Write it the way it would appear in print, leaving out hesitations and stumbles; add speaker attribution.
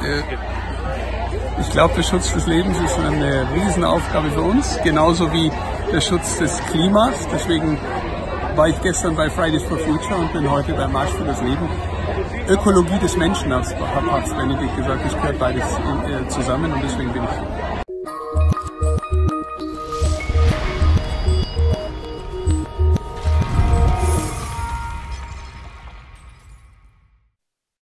Speaker 1: Ich glaube, der Schutz des Lebens ist eine Riesenaufgabe für uns, genauso wie der Schutz des Klimas. Deswegen war ich gestern bei Fridays for Future und bin heute beim Marsch für das Leben. Ökologie des Menschen, hat Papst Benedikt gesagt, das gehört beides zusammen und deswegen bin ich